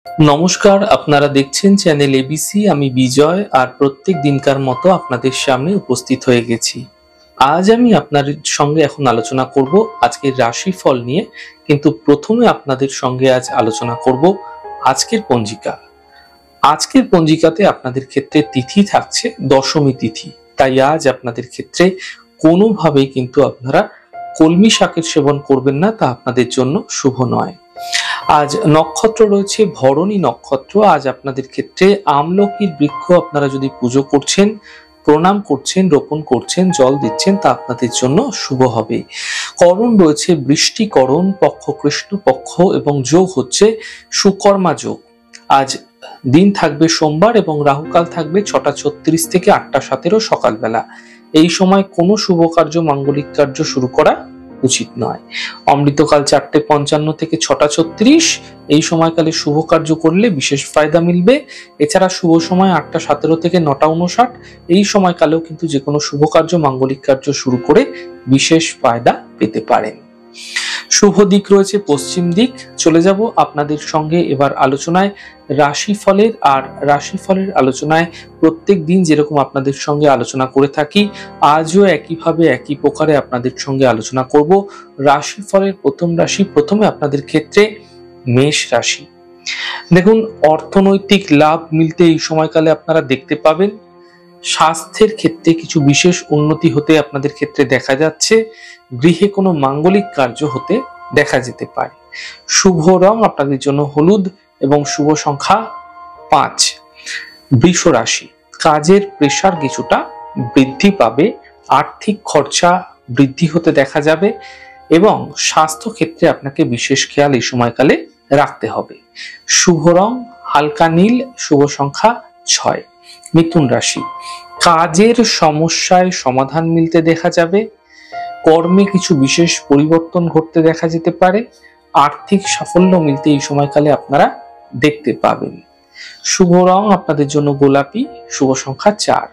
নমস্কার, আপনারা দেখছেন চ্যানেল এবিসি। আমি বিজয় আর প্রত্যেক দিনকার মতো আপনাদের সামনে উপস্থিত হয়ে গেছি। আজ আমি আপনাদের সঙ্গে এখন আলোচনা করব আজকের রাশিফল নিয়ে, কিন্তু প্রথমে আপনাদের সঙ্গে আজ আলোচনা করব আজকের পঞ্জিকা। আজকের পঞ্জিকাতে আপনাদের ক্ষেত্রে তিথি থাকছে দশমী তিথি, তাই আজ আপনাদের ক্ষেত্রে কোনোভাবেই কিন্তু আপনারা কলমি শাকের সেবন করবেন না, তা আপনাদের জন্য শুভ নয়। আজ নক্ষত্র রয়েছে ভরণী নক্ষত্র। আজ আপনাদের ক্ষেত্রে আমলকির বৃক্ষ আপনারা যদি পুজো করছেন, প্রণাম করছেন, রোপণ করছেন, জল দিচ্ছেন, তা আপনাদের জন্য শুভ হবে। করণ রয়েছে বৃষ্টিকরণ, পক্ষ কৃষ্ণ পক্ষ এবং যোগ হচ্ছে সুকর্মা যোগ। আজ দিন থাকবে সোমবার এবং রাহুকাল থাকবে 6টা 36 থেকে 8টা 17 সকালবেলা। এই সময় কোনো শুভ কার্য, মাঙ্গলিক কার্য শুরু করা উচিত নয়। অমৃতকাল 4:55 থেকে 6টা 36। এই সময়কালে শুভ কার্য করলে বিশেষ ফায়দা মিলবে। এছাড়া শুভ সময় 8টা 17 থেকে 9টা 59। এই সময়কালেও কিন্তু যে কোনো শুভ কার্য, মাঙ্গলিক কার্য শুরু করে বিশেষ ফায়দা পেতে পারেন। শুভ দিক রয়েছে পশ্চিম দিক। চলে যাব আপনাদের সঙ্গে এবার আলোচনায় রাশিফলের। আর রাশিফলের আলোচনায় প্রত্যেক দিন যেরকম আপনাদের সঙ্গে আলোচনা করে থাকি, আজও একইভাবে একই প্রকারে আপনাদের সঙ্গে আলোচনা করব রাশিফলের প্রথম রাশি। প্রথমে আপনাদের ক্ষেত্রে মেষ রাশি। দেখুন, অর্থনৈতিক লাভ মিলতে এই সময়কালে আপনারা দেখতে পাবেন। স্বাস্থ্যের ক্ষেত্রে কিছু বিশেষ উন্নতি হতে আপনাদের ক্ষেত্রে দেখা যাচ্ছে। গৃহে কোনো মাঙ্গলিক কার্য হতে দেখা যেতে পারে। শুভ রং আপনাদের জন্য হলুদ এবং শুভ সংখ্যা 5। বৃষ রাশি। কাজের প্রেসার কিছুটা বৃদ্ধি পাবে, আর্থিক খরচা বৃদ্ধি হতে দেখা যাবে এবং স্বাস্থ্য ক্ষেত্রে আপনাকে বিশেষ খেয়াল এই সময়কালে রাখতে হবে। শুভ রং হালকা নীল, শুভ সংখ্যা 6। মিথুন রাশি। কাজের সমস্যায় সমাধান মিলতে দেখা যাবে। কর্মে কিছু বিশেষ পরিবর্তন ঘটতে দেখা যেতে পারে। আর্থিক সাফল্য মিলতে এই সময়কালে আপনারা দেখতে পাবেন। শুভ রং আপনাদের জন্য গোলাপি, শুভ সংখ্যা 4।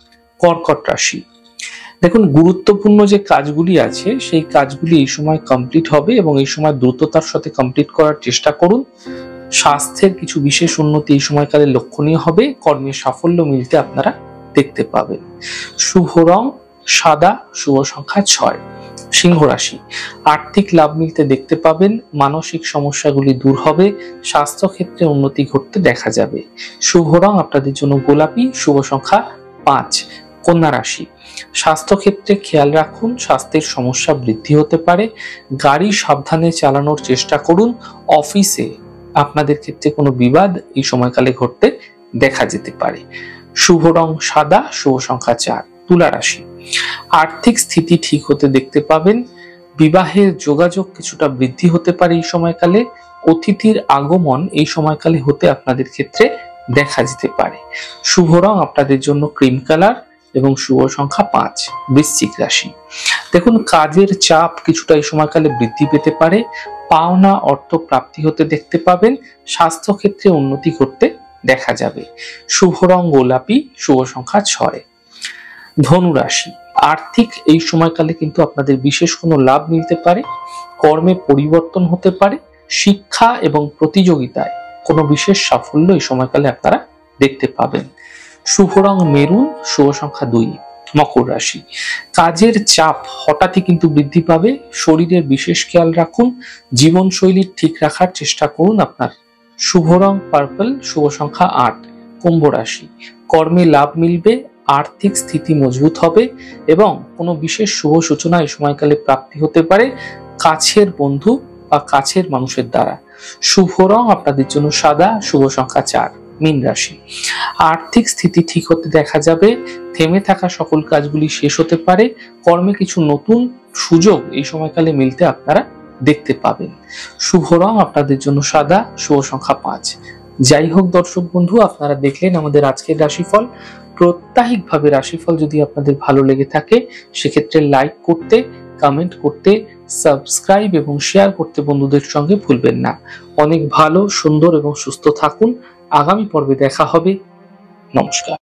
কর্কট রাশি। দেখুন, গুরুত্বপূর্ণ যে কাজগুলি আছে সেই কাজগুলি এই সময় কমপ্লিট হবে এবং এই সময় দ্রুততার সাথে কমপ্লিট করার চেষ্টা করুন। স্বাস্থ্যের কিছু বিশেষ উন্নতি এই সময়কালে লক্ষণীয় হবে। কর্মে সাফল্য মিলতে আপনারা দেখতে পাবেন। শুভ রং সাদা, শুভ সংখ্যা 6। সিংহ রাশি। আর্থিক লাভ মিলতে দেখতে পাবেন। মানসিক সমস্যাগুলি দূর হবে। স্বাস্থ্য ক্ষেত্রে উন্নতি ঘটতে দেখা যাবে। শুভ রং আপনাদের জন্য গোলাপি, শুভ সংখ্যা 5। কন্যা রাশি। স্বাস্থ্য ক্ষেত্রে খেয়াল রাখুন, স্বাস্থ্যের সমস্যা বৃদ্ধি হতে পারে। গাড়ি সাবধানে চালানোর চেষ্টা করুন। অফিসে আপনাদের ক্ষেত্রে কোনো বিবাদ এই সময়কালে ঘটতে দেখা যেতে পারে। শুভ রং সাদা, শুভ সংখ্যা 4। তুলা রাশি। আর্থিক স্থিতি ঠিক হতে দেখতে পাবেন। বিবাহের যোগাযোগ কিছুটা বৃদ্ধি হতে পারে এই সময়কালে। অতিথির আগমন এই সময়কালে হতে আপনাদের ক্ষেত্রে দেখা যেতে পারে। শুভ রং আপনাদের জন্য ক্রিম কালার এবং শুভ সংখ্যা 5। বৃশ্চিক রাশি। দেখুন, কাজের চাপ কিছুটা এই সময়কালে বৃদ্ধি পেতে পারে। পাওনা অর্থ প্রাপ্তি হতে দেখতে পাবেন। স্বাস্থ্য ক্ষেত্রে উন্নতি ঘটতে দেখা যাবে। শুভ রং গোলাপি, শুভ সংখ্যা 6। ধনু রাশি। আর্থিক এই সময়কালে কিন্তু আপনাদের বিশেষ কোনো লাভ মিলতে পারে। কর্মে পরিবর্তন হতে পারে। শিক্ষা এবং প্রতিযোগিতায় কোনো বিশেষ সাফল্য এই সময়কালে আপনারা দেখতে পাবেন। শুভ রং মেরুন, শুভ সংখ্যা 2। মকর রাশি। কাজের চাপ হঠাৎই কিন্তু বৃদ্ধি পাবে। শরীরের বিশেষ খেয়াল রাখুন। জীবনশৈলী ঠিক রাখার চেষ্টা করুন আপনার। শুভ রং পার্পল, শুভ সংখ্যা 8। কুম্ভ রাশি। কর্মে লাভ মিলবে। আর্থিক স্থিতি মজবুত হবে এবং কোনো বিশেষ শুভ সূচনা এই সময়কালে প্রাপ্তি হতে পারে কাছের বন্ধু বা কাছের মানুষের দ্বারা। শুভ রং আপনাদের জন্য সাদা, শুভ সংখ্যা 4। মীন রাশি। আর্থিক স্থিতি ঠিক হতে দেখা যাবে। থেমে থাকা সকল কাজগুলি শেষ হতে পারে। কর্মে কিছু নতুন সুযোগ এই সময়কালে মিলতে আপনারা দেখতে পাবেন। শুভ রং আপনাদের জন্য সাদা, শুভ সংখ্যা 5। যাই হোক দর্শক বন্ধু, আপনারা দেখলেন আমাদের আজকের রাশিফল। প্রত্যাহিকভাবে রাশিফল যদি আপনাদের ভালো লেগে থাকে সেক্ষেত্রে লাইক করতে, কমেন্ট করতে, সাবস্ক্রাইব এবং শেয়ার করতে বন্ধুদের সঙ্গে ভুলবেন না। অনেক ভালো, সুন্দর এবং সুস্থ থাকুন। আগামী পর্বে দেখা হবে। নমস্কার।